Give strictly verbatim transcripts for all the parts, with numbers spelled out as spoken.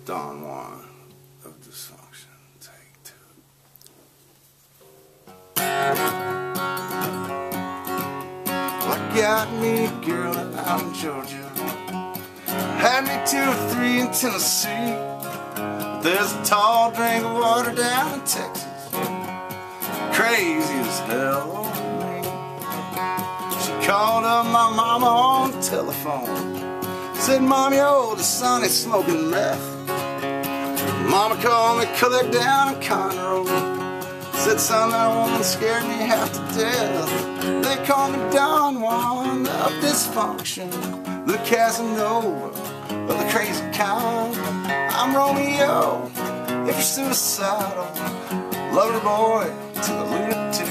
Don Juan of Dysfunction. Take two. Well, I got me a girl out in Georgia, had me two or three in Tennessee. There's a tall drink of water down in Texas, crazy as hell on me. She called up my mama on the telephone, said, "Mom, your oldest son is smoking meth." Mama called me clear down in Conroe, said, "Son, that woman scared me half to death." They call me Don Juan of Dysfunction, the Casanova of the crazy kind. I'm Romeo if you're suicidal, lover boy to the lunatic.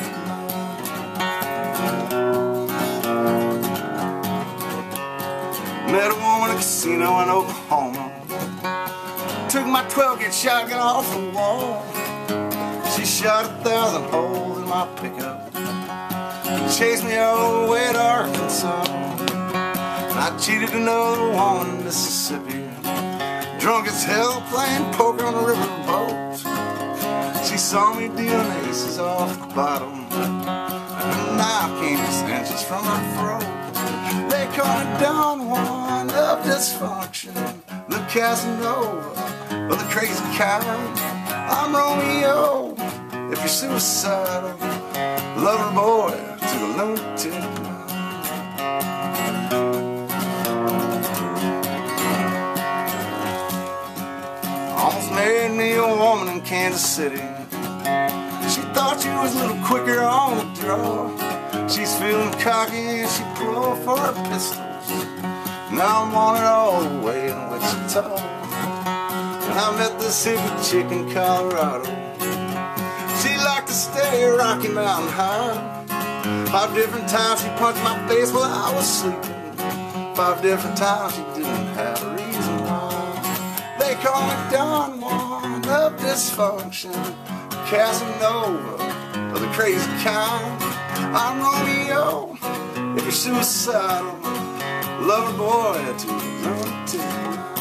Met a woman at a casino in Oklahoma, took my twelve gauge shotgun off the wall. She shot a thousand holes in my pickup, chased me all the way to Arkansas. I cheated another woman in Mississippi, drunk as hell playing poker on the riverboat. She saw me dealing aces off the bottom, and a knife came just inches from her throat. They call me Don Juan of Dysfunction, the Casanova of the crazy kind. I'm Romeo if you're suicidal, lover boy to the lunatic. Almost married me a woman in Kansas City. She thought she was a little quicker on the draw. She's feeling cocky and she pulled for her pistols. Now I'm on it all the way in Wichita. And I met this hippie chick in Colorado. She liked to stay Rocky Mountain high. Five different times she punched my face while I was sleeping. Five different times she didn't have a reason why. They call me Don Juan of Dysfunction, Casanova of the crazy kind. I'm Romeo if you're suicidal, lover boy to the lunatic.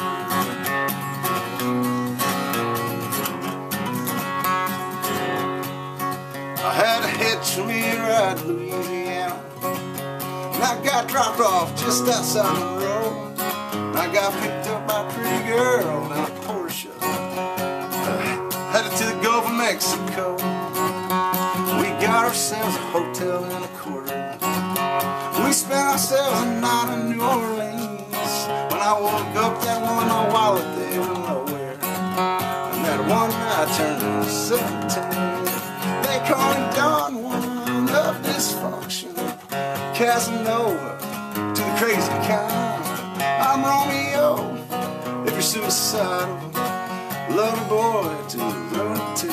I had a hitch for me to ride to Louisiana, and I got dropped off just outside the road. I got picked up by a pretty girl in a Porsche, uh, headed to the Gulf of Mexico. We got ourselves a hotel in a quarter. We spent ourselves a night in New Orleans. When I woke up, that woman, my wallet, they were nowhere. And that one night I turned into seventeen. They call me Don Juan of Dysfunction, Casanova to the crazy kind. I'm Romeo if you're suicidal, lover boy to the lunatic.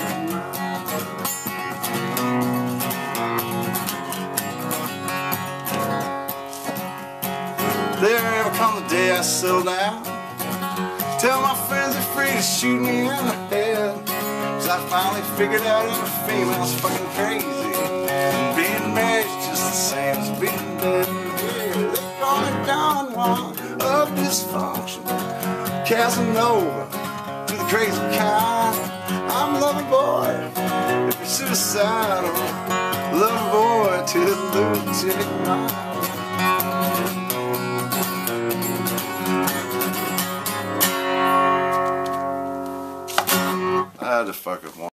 There ever come the day I settle down, tell my friends they're free to shoot me in the head. Cause I finally figured out that a female's fucking crazy, and being married's just the same as being dead. Yeah, they call me Don Juan of Dysfunction, Casanova to the crazy kind. I'm lover boy if you're suicidal, lover boy to the lunatic mind. I had to fuck with one.